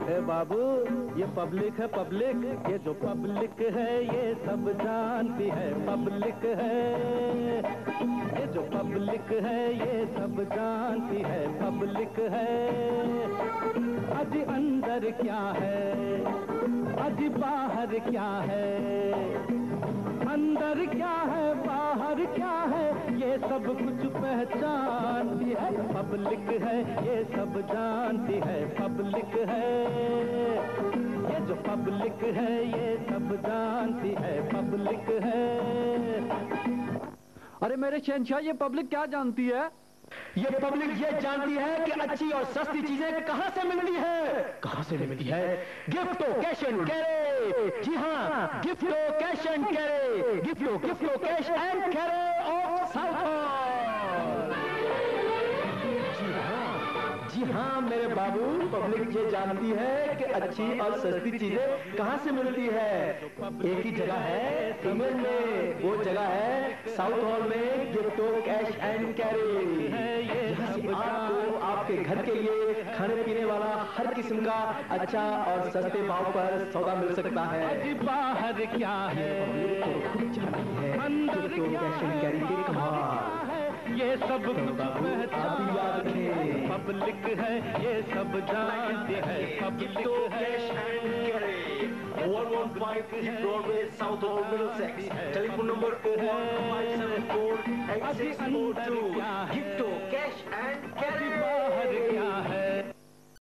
ए बाबू, ये पब्लिक है पब्लिक, ये जो पब्लिक है ये सब जानती है पब्लिक है। ये जो पब्लिक है ये सब जानती है पब्लिक है। अजी अंदर क्या है, अजी बाहर क्या है, अंदर क्या है बाहर क्या है, ये सब कुछ पहचानती है पब्लिक है, ये सब जानती है पब्लिक है। ये जो पब्लिक है ये सब जानती है पब्लिक है। अरे मेरे शहंशाह, ये पब्लिक क्या जानती है? ये पब्लिक ये जानती है कि अच्छी और सस्ती चीजें कहां से मिलती है। कहां से मिलती है? Gifto cash and carry. जी हाँ, Gifto cash and carry, Gifto cash and carry of south. जी हाँ मेरे बाबू, पब्लिक ये जानती है कि अच्छी और सस्ती चीजें कहां से मिलती है। एक ही जगह है इंग्लैंड में, वो जगह है साउथ हॉल में गिफ्टो कैश एंड कैरी। यहाँ से आपको आपके घर के लिए खाने पीने वाला हर किस्म का अच्छा और सस्ते भाव पर सौदा मिल सकता है। बाहर क्या है, अंदर क्या है, ये सब कुछ पहचानती है पब्लिक है, ये सब जानती है पब्लिक है। 115 Broadway, South Hall, Middlesex. Telephone number 01574 8642. Gifto Cash and Carry. बाहर क्या है,